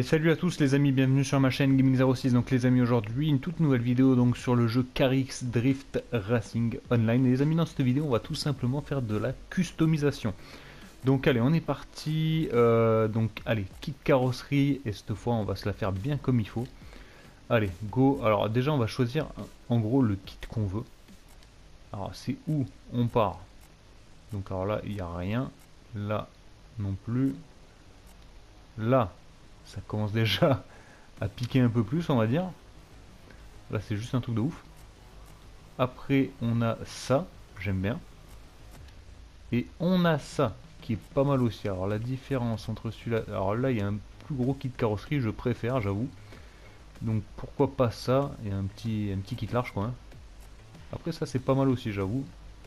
salut à tous les amis, bienvenue sur ma chaîne Gaming06. Donc les amis, aujourd'hui une toute nouvelle vidéo donc sur le jeu Carix Drift Racing Online. Et les amis, dans cette vidéo on va tout simplement faire de la customisation. Donc allez, on est parti. Donc allez, kit carrosserie, et cette fois on va se la faire bien comme il faut. Allez, go. Alors déjà on va choisir en gros le kit qu'on veut. Alors c'est où on part. Donc alors là il n'y a rien, là non plus, là ça commence déjà à piquer un peu plus, on va dire. Là c'est juste un truc de ouf. Après on a ça, j'aime bien. Et on a ça qui est pas mal aussi. Alors la différence entre celui-là, alors là il y a un plus gros kit carrosserie, je préfère, j'avoue. Donc pourquoi pas ça, et un petit kit large quoi, hein. Après ça c'est pas mal aussi, j'avoue.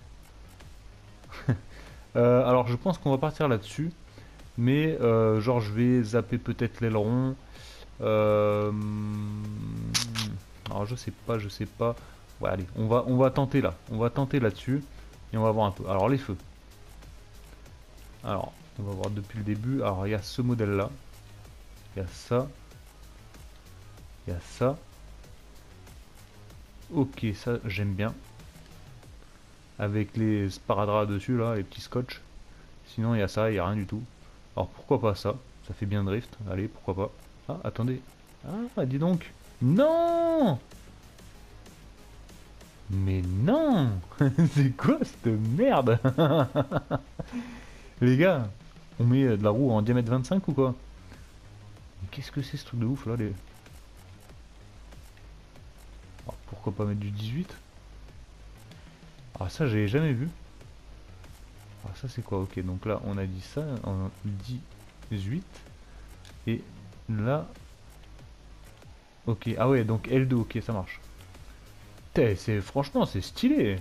Alors je pense qu'on va partir là-dessus. Mais genre je vais zapper peut-être l'aileron. Alors je sais pas, je sais pas. Ouais, allez, on va tenter là. On va tenter là-dessus. Et on va voir un peu. Alors les feux. Alors, on va voir depuis le début. Alors il y a ce modèle là. Il y a ça. Il y a ça. Ok, ça j'aime bien. Avec les sparadraps dessus là, les petits scotch. Sinon il y a ça, il n'y a rien du tout. Alors pourquoi pas ça? Ça fait bien drift. Allez, pourquoi pas. Ah, attendez. Ah, dis donc. Non! Mais non! C'est quoi cette merde? Les gars, on met de la roue en diamètre 25 ou quoi? Mais qu'est-ce que c'est ce truc de ouf là les... Oh, pourquoi pas mettre du 18? Ah ça j'ai jamais vu. Ah ça c'est quoi? Ok, donc là on a dit ça en 18. Et là... Ok, ah ouais, donc L2, ok, ça marche. Franchement c'est stylé.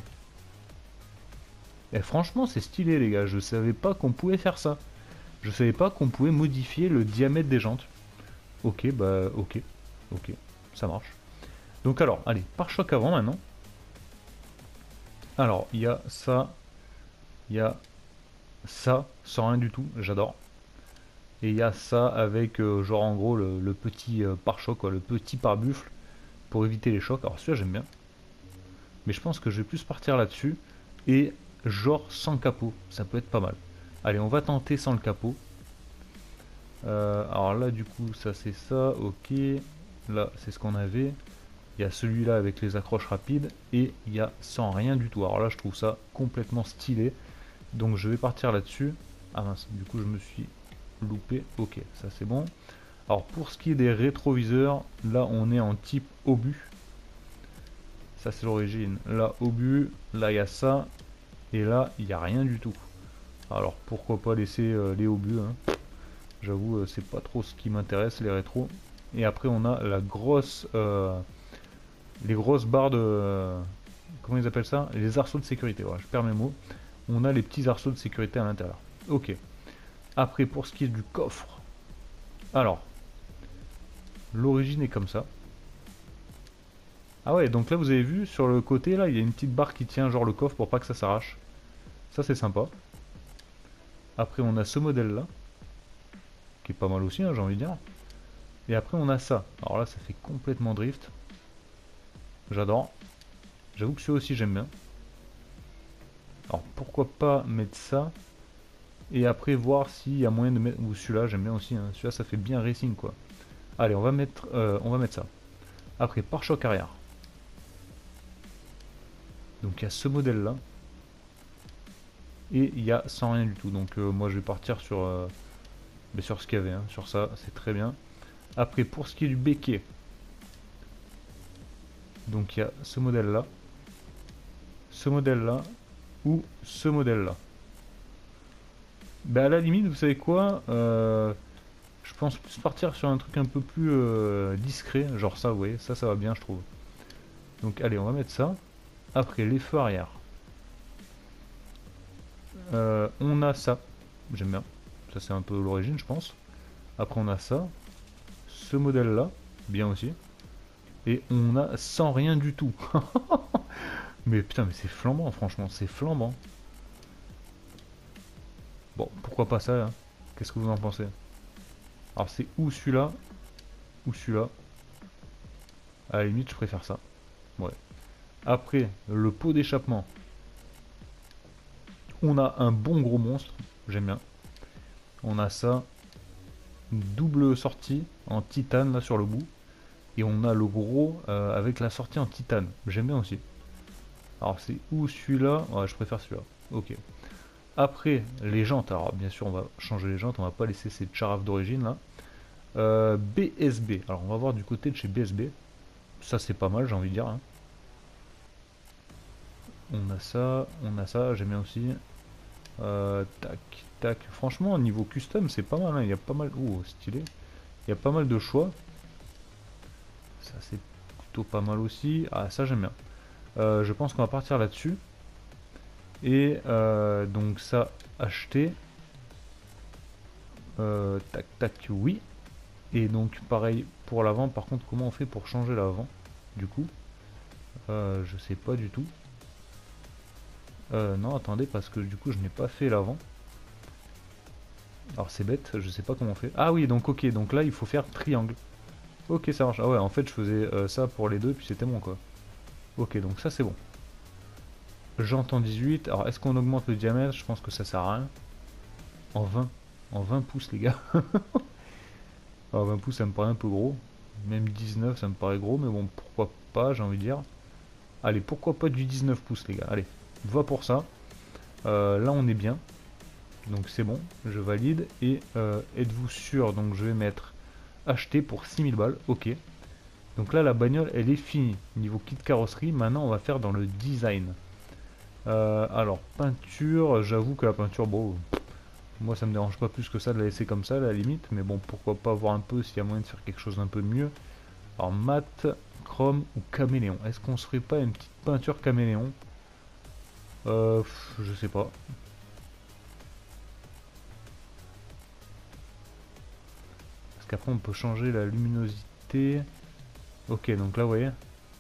Et franchement c'est stylé les gars, je savais pas qu'on pouvait faire ça. Je savais pas qu'on pouvait modifier le diamètre des jantes. Ok, bah ok, ok, ça marche. Donc alors, allez, pare-choc avant maintenant. Alors, il y a ça, il y a ça, sans rien du tout, j'adore. Et il y a ça avec genre en gros le petit pare-choc, le petit pare-buffle pour éviter les chocs. Alors celui-là j'aime bien. Mais je pense que je vais plus partir là-dessus. Et genre sans capot, ça peut être pas mal. Allez, on va tenter sans le capot. Alors là du coup ça c'est ça, ok. Là c'est ce qu'on avait. Il y a celui-là avec les accroches rapides. Et il y a sans rien du tout. Alors là je trouve ça complètement stylé. Donc je vais partir là-dessus. Ah mince, du coup je me suis loupé. Ok, ça c'est bon. Alors pour ce qui est des rétroviseurs, là on est en type obus. Ça c'est l'origine. Là obus, là il y a ça. Et là il n'y a rien du tout. Alors pourquoi pas laisser les obus, hein. J'avoue c'est pas trop ce qui m'intéresse, les rétros. Et après on a la grosse... les grosses barres de... comment ils appellent ça? Les arceaux de sécurité, voilà, je perds mes mots. On a les petits arceaux de sécurité à l'intérieur. Ok. Après pour ce qui est du coffre. Alors, l'origine est comme ça. Ah ouais, donc là vous avez vu sur le côté là, il y a une petite barre qui tient genre le coffre pour pas que ça s'arrache. Ça c'est sympa. Après on a ce modèle là, qui est pas mal aussi, hein, j'ai envie de dire. Et après on a ça. Alors là ça fait complètement drift. J'adore. J'avoue que celui aussi j'aime bien. Alors pourquoi pas mettre ça. Et après voir s'il y a moyen de mettre... Ou celui-là j'aime bien aussi, hein. Celui-là ça fait bien racing quoi. Allez on va mettre ça. Après pare-choc arrière. Donc il y a ce modèle là. Et il y a sans rien du tout. Donc moi je vais partir sur, mais sur ce qu'il y avait, hein. Sur ça, c'est très bien. Après pour ce qui est du béquet. Donc il y a ce modèle là. Ce modèle là. Ou ce modèle là. Bah à la limite, vous savez quoi, je pense plus partir sur un truc un peu plus discret. Genre ça, vous voyez, ça va bien je trouve. Donc allez, on va mettre ça. Après les feux arrière. On a ça, j'aime bien, ça c'est un peu l'origine je pense. Après on a ça, ce modèle là, bien aussi. Et on a sans rien du tout. Mais putain mais c'est flambant franchement, c'est flambant. Bon pourquoi pas ça, hein. Qu'est-ce que vous en pensez? Alors c'est où celui-là? ou celui-là. À la limite, je préfère ça. Ouais. Après, le pot d'échappement. On a un bon gros monstre. J'aime bien. On a ça. Une double sortie en titane là sur le bout. Et on a le gros avec la sortie en titane. J'aime bien aussi. Alors c'est où celui-là? Ouais, je préfère celui-là. Ok. Après, les jantes. Alors bien sûr, on va changer les jantes. On va pas laisser ces charafes d'origine là. BSB. Alors on va voir du côté de chez BSB. Ça c'est pas mal, j'ai envie de dire. Hein. On a ça, j'aime bien aussi. Tac, tac. Franchement, au niveau custom, c'est pas mal. Hein. Il y a pas mal. Ouh, stylé. Il y a pas mal de choix. Ça c'est plutôt pas mal aussi. Ah, ça j'aime bien. Je pense qu'on va partir là-dessus. Et donc ça, acheter. Tac, tac, oui. Et donc pareil pour l'avant. Par contre, comment on fait pour changer l'avant? Du coup, je sais pas du tout. Non, attendez, parce que du coup, je n'ai pas fait l'avant. Alors c'est bête, je sais pas comment on fait. Ah oui, donc ok, donc là il faut faire triangle. Ok, ça marche. Ah ouais, en fait je faisais ça pour les deux, puis c'était bon quoi. Ok, donc ça c'est bon. J'entends 18. Alors est-ce qu'on augmente le diamètre? Je pense que ça sert à rien. En 20. En 20 pouces les gars. Alors 20 pouces ça me paraît un peu gros. Même 19 ça me paraît gros, mais bon pourquoi pas, j'ai envie de dire. Allez, pourquoi pas du 19 pouces les gars. Allez, va pour ça. Là on est bien. Donc c'est bon, je valide. Et êtes-vous sûr? Donc je vais mettre acheter pour 6000 balles. Ok. Donc là la bagnole elle est finie. Niveau kit carrosserie, maintenant on va faire dans le design. Alors peinture, j'avoue que la peinture, bon, moi ça me dérange pas plus que ça de la laisser comme ça à la limite. Mais bon, pourquoi pas voir un peu s'il y a moyen de faire quelque chose d'un peu mieux. Alors mat, chrome ou caméléon. Est-ce qu'on se ferait pas une petite peinture caméléon? Je sais pas. Qu'après on peut changer la luminosité. Ok, donc là vous voyez.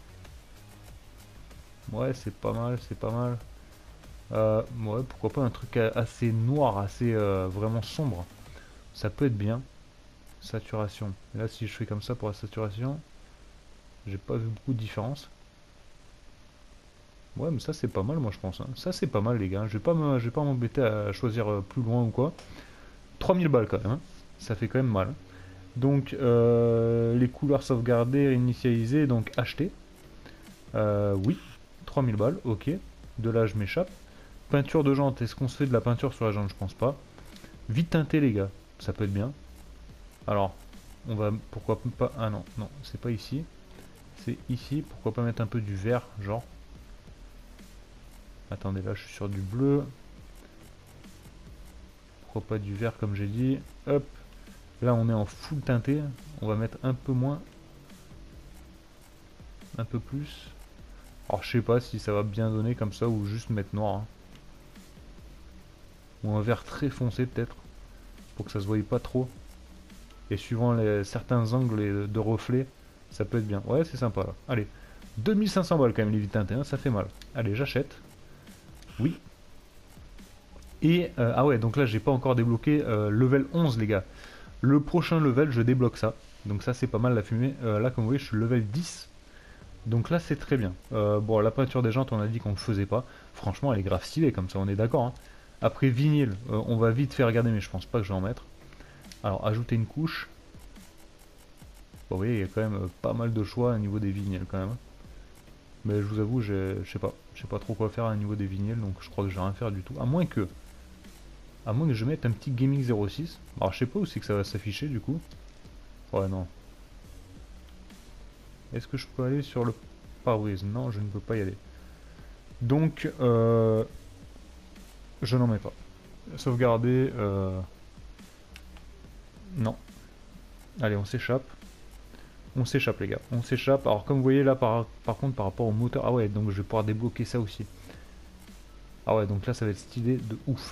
Ouais, c'est pas mal, c'est pas mal. Ouais, pourquoi pas un truc assez noir, assez vraiment sombre. Ça peut être bien. Saturation. Et là si je fais comme ça pour la saturation, j'ai pas vu beaucoup de différence. Ouais, mais ça c'est pas mal moi je pense. Hein. Ça c'est pas mal les gars. Je vais pas m'embêter à choisir plus loin ou quoi. 3000 balles quand même. Hein. Ça fait quand même mal. Donc les couleurs sauvegardées, initialisées, donc acheter. Oui, 3000 balles, ok. De là je m'échappe. Peinture de jante, est-ce qu'on se fait de la peinture sur la jante? Je pense pas. Vite teinté les gars, ça peut être bien. Alors, on va, pourquoi pas, ah non, non, c'est pas ici. C'est ici, pourquoi pas mettre un peu du vert, genre. Attendez, là je suis sur du bleu. Pourquoi pas du vert comme j'ai dit. Hop, là on est en full teinté. On va mettre un peu moins. Un peu plus. Alors je sais pas si ça va bien donner comme ça ou juste mettre noir. Hein. Ou un vert très foncé peut-être. Pour que ça se voie pas trop. Et suivant certains angles de reflet, ça peut être bien. Ouais, c'est sympa là. Allez, 2500 balles quand même les vitres teintées, hein, ça fait mal. Allez, j'achète. Oui. Et, ah ouais, donc là, j'ai pas encore débloqué level 11, les gars. Le prochain level, je débloque ça. Donc ça, c'est pas mal la fumée. Là, comme vous voyez, je suis level 10. Donc là, c'est très bien. Bon, la peinture des jantes, on a dit qu'on ne le faisait pas. Franchement, elle est grave stylée, comme ça, on est d'accord. Hein. Après, vinyle, on va vite faire regarder, mais je pense pas que je vais en mettre. Alors, ajouter une couche. Bon, vous voyez, il y a quand même pas mal de choix au niveau des vinyles quand même. Mais je vous avoue, je sais pas trop quoi faire au niveau des vinyles, donc je crois que je vais rien faire du tout. À moins que je mette un petit Gaming 06. Alors je sais pas où c'est que ça va s'afficher du coup. Ouais, non. Est-ce que je peux aller sur le pare-brise? Non, je ne peux pas y aller. Donc, je n'en mets pas. Sauvegarder, non. Allez, on s'échappe. On s'échappe les gars, on s'échappe. Alors comme vous voyez là par contre par rapport au moteur, ah ouais donc je vais pouvoir débloquer ça aussi. Ah ouais donc là ça va être stylé de ouf.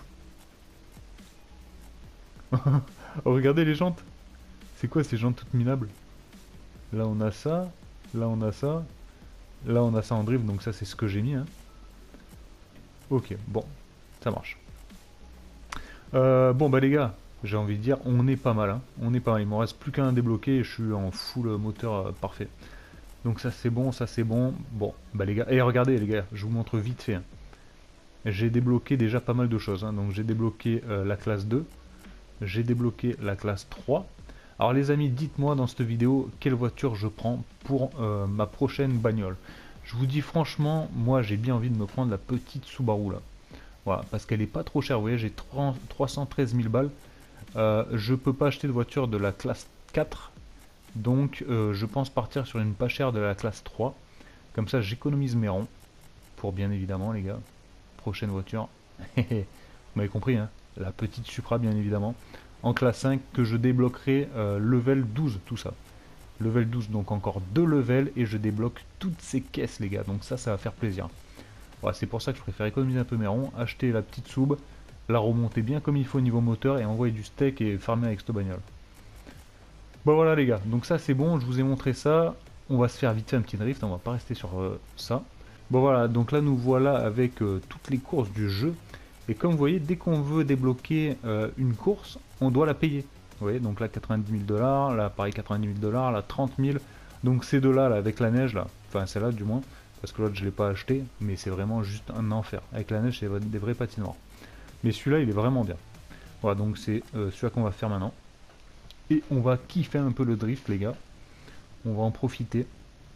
Oh, regardez les jantes. C'est quoi ces jantes toutes minables? Là on a ça, là on a ça, là on a ça en drift donc ça c'est ce que j'ai mis. Hein. Ok bon, ça marche. Bon bah les gars, J'ai envie de dire, on est pas mal, hein. On est pas mal. Il me reste plus qu'un à débloquer et je suis en full moteur parfait. Donc ça c'est bon, ça c'est bon. Bon, bah les gars, et regardez les gars, je vous montre vite fait, hein. J'ai débloqué déjà pas mal de choses, hein. Donc j'ai débloqué la classe 2, j'ai débloqué la classe 3. Alors les amis, dites-moi dans cette vidéo quelle voiture je prends pour ma prochaine bagnole. Je vous dis franchement, moi j'ai bien envie de me prendre la petite Subaru là. Voilà, parce qu'elle est pas trop chère, vous voyez, j'ai 313 000 balles. Je peux pas acheter de voiture de la classe 4, donc je pense partir sur une pas chère de la classe 3. Comme ça j'économise mes ronds, pour bien évidemment les gars, prochaine voiture, vous m'avez compris, hein, la petite Supra bien évidemment, en classe 5 que je débloquerai level 12 tout ça. Level 12, donc encore 2 levels et je débloque toutes ces caisses les gars, donc ça va faire plaisir. Voilà, c'est pour ça que je préfère économiser un peu mes ronds, acheter la petite sub, la remonter bien comme il faut au niveau moteur et envoyer du steak et farmer avec cette bagnole. Bon voilà les gars, donc ça c'est bon, je vous ai montré ça. On va se faire vite fait un petit drift, on va pas rester sur ça. Bon voilà, donc là nous voilà avec toutes les courses du jeu. Et comme vous voyez, dès qu'on veut débloquer une course, on doit la payer. Vous voyez, donc là 90 000 $, là pareil 90 000 $, là 30 000. Donc ces deux-là, là, avec la neige, là, enfin celle-là du moins, parce que l'autre je l'ai pas acheté, mais c'est vraiment juste un enfer. Avec la neige, c'est des vrais patinoires. Mais celui-là, il est vraiment bien. Voilà, donc c'est celui-là qu'on va faire maintenant. Et on va kiffer un peu le drift, les gars. On va en profiter.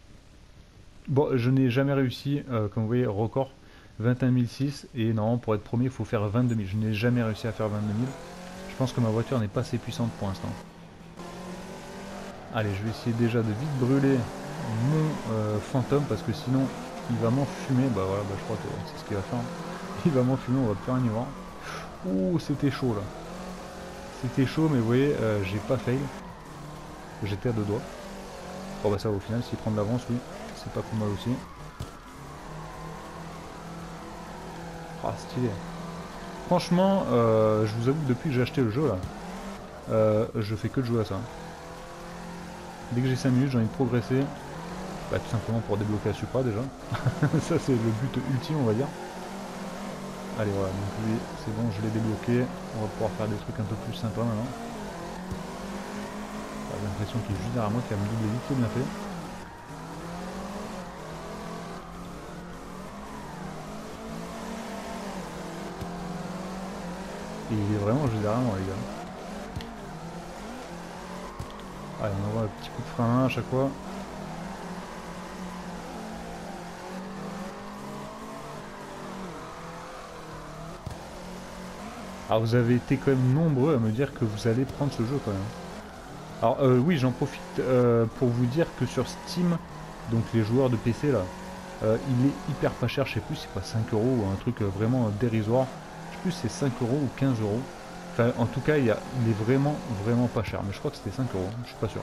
Bon, je n'ai jamais réussi, comme vous voyez, record 21 006. Et normalement, pour être premier, il faut faire 22 000. Je n'ai jamais réussi à faire 22 000. Je pense que ma voiture n'est pas assez puissante pour l'instant. Allez, je vais essayer déjà de vite brûler mon fantôme parce que sinon il va m'enfumer. Bah voilà, bah, je crois que c'est ce qu'il va faire. Il va m'enfumer, on va plus rien y voir. Ouh, c'était chaud là. C'était chaud, mais vous voyez, j'ai pas fail. J'étais à deux doigts. Bon bah ça va, au final, s'il prend de l'avance, oui, c'est pas plus mal aussi. Ah, stylé. Franchement, je vous avoue que depuis que j'ai acheté le jeu là, je fais que de jouer à ça. Dès que j'ai 5 minutes, j'ai envie de progresser. Bah, tout simplement pour débloquer la Supra déjà. Ça c'est le but ultime on va dire. Allez voilà, donc lui c'est bon, je l'ai débloqué. On va pouvoir faire des trucs un peu plus sympas maintenant. J'ai l'impression qu'il est juste derrière moi, qu'il va me doubler vite, c'est bien fait. Et il est vraiment juste derrière moi les gars. Allez, on envoie un petit coup de frein à main à chaque fois. Alors vous avez été quand même nombreux à me dire que vous allez prendre ce jeu quand même. Alors oui, j'en profite pour vous dire que sur Steam, donc les joueurs de PC là, il est hyper pas cher, je sais plus c'est pas 5 euros ou un truc vraiment dérisoire. Je sais plus si c'est 5 euros ou 15 euros. Enfin en tout cas il est vraiment pas cher, mais je crois que c'était 5 euros, je suis pas sûr.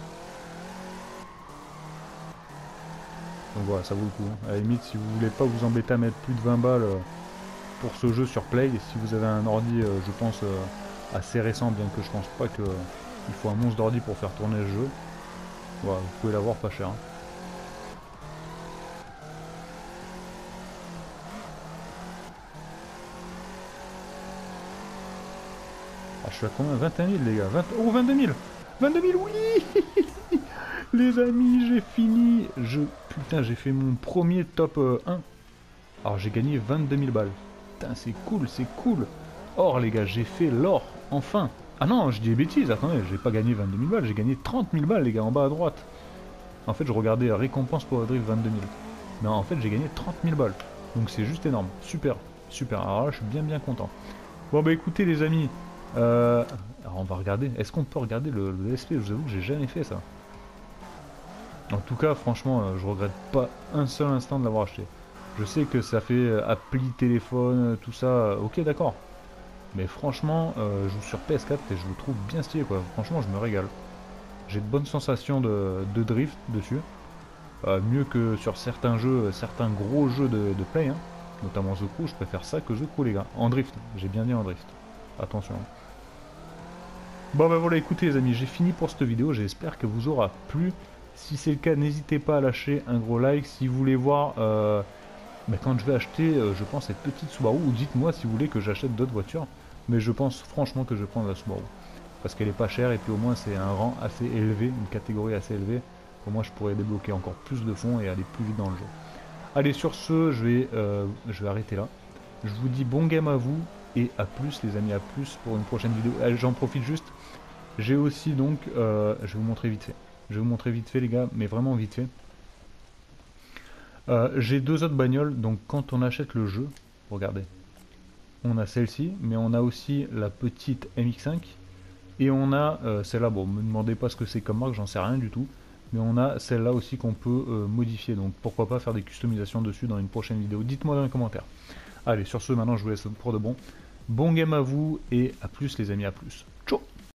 Donc voilà, ça vaut le coup, hein. À la limite si vous voulez pas vous embêter à mettre plus de 20 balles pour ce jeu sur Play, et si vous avez un ordi je pense assez récent, bien que je pense pas que il faut un monstre d'ordi pour faire tourner le jeu, voilà, vous pouvez l'avoir pas cher, hein. Ah, je suis à combien? 21 000 les gars, Oh 22 000, 22 000, oui. Les amis, j'ai fini. Putain, j'ai fait mon premier top 1. Alors j'ai gagné 22 000 balles. Putain, c'est cool, c'est cool. Or les gars, j'ai fait l'or, enfin. Ah non, je dis des bêtises, attendez, j'ai pas gagné 22 000 balles, j'ai gagné 30 000 balles les gars, en bas à droite. En fait, je regardais récompense pour Drift 22 000. Non, en fait, j'ai gagné 30 000 balles. Donc c'est juste énorme, super, super. Alors là, je suis bien content. Bon bah écoutez les amis, alors on va regarder, est-ce qu'on peut regarder le SP? Je vous avoue que j'ai jamais fait ça. En tout cas, franchement, je regrette pas un seul instant de l'avoir acheté. Je sais que ça fait appli téléphone, tout ça, ok d'accord. Mais franchement, je joue sur PS4 et je le trouve bien stylé quoi. Franchement, je me régale. J'ai de bonnes sensations de drift dessus. Mieux que sur certains jeux, certains gros jeux de play, hein. Notamment The Crew, je préfère ça que The Crew les gars. En drift, j'ai bien dit en drift. Attention. Bon bah voilà, écoutez les amis, j'ai fini pour cette vidéo, j'espère que vous aura plu. Si c'est le cas, n'hésitez pas à lâcher un gros like. Si vous voulez voir quand je vais acheter, je pense, cette petite Subaru, ou dites-moi si vous voulez que j'achète d'autres voitures. Mais je pense franchement que je vais prendre la Subaru. Parce qu'elle est pas chère et puis au moins c'est un rang assez élevé, une catégorie assez élevée. Pour moi je pourrais débloquer encore plus de fonds et aller plus vite dans le jeu. Allez, sur ce, je vais arrêter là. Je vous dis bon game à vous et à plus les amis, à plus pour une prochaine vidéo. J'en profite juste, j'ai aussi donc, je vais vous montrer vite fait. Je vais vous montrer vite fait les gars, mais vraiment vite fait. J'ai deux autres bagnoles, donc quand on achète le jeu, regardez, on a celle-ci, mais on a aussi la petite MX5 et on a celle-là. Bon, me demandez pas ce que c'est comme marque, j'en sais rien du tout, mais on a celle-là aussi qu'on peut modifier, donc pourquoi pas faire des customisations dessus dans une prochaine vidéo. Dites-moi dans les commentaires. Allez, sur ce, maintenant je vous laisse pour de bon. Bon game à vous et à plus les amis, à plus. Ciao.